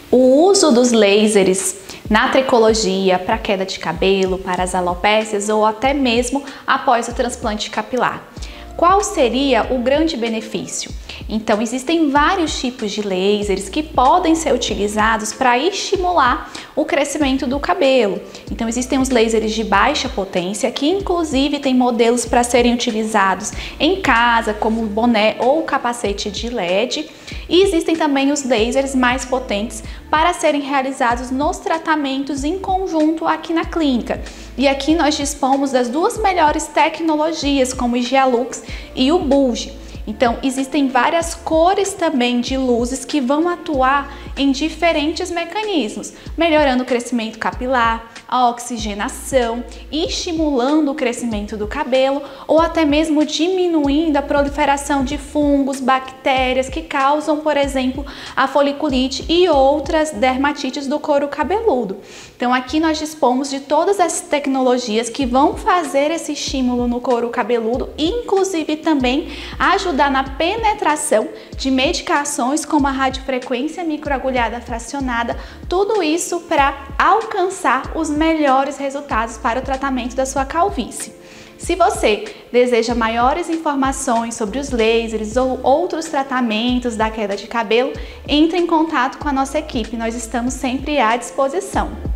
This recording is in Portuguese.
O uso dos lasers na tricologia para queda de cabelo, para as alopécias ou até mesmo após o transplante capilar. Qual seria o grande benefício? Então, existem vários tipos de lasers que podem ser utilizados para estimular o crescimento do cabelo. Então, existem os lasers de baixa potência, que inclusive tem modelos para serem utilizados em casa, como o boné ou o capacete de LED. E existem também os lasers mais potentes para serem realizados nos tratamentos em conjunto aqui na clínica. E aqui nós dispomos das duas melhores tecnologias, como o Higialux e o Bulge. Então, existem várias cores também de luzes que vão atuar em diferentes mecanismos, melhorando o crescimento capilar, a oxigenação, estimulando o crescimento do cabelo ou até mesmo diminuindo a proliferação de fungos, bactérias que causam, por exemplo, a foliculite e outras dermatites do couro cabeludo. Então, aqui nós dispomos de todas essas tecnologias que vão fazer esse estímulo no couro cabeludo e, inclusive, também ajudar na penetração de medicações como a radiofrequência microagulhada fracionada, tudo isso para alcançar os melhores resultados para o tratamento da sua calvície. Se você deseja maiores informações sobre os lasers ou outros tratamentos da queda de cabelo, entre em contato com a nossa equipe, nós estamos sempre à disposição.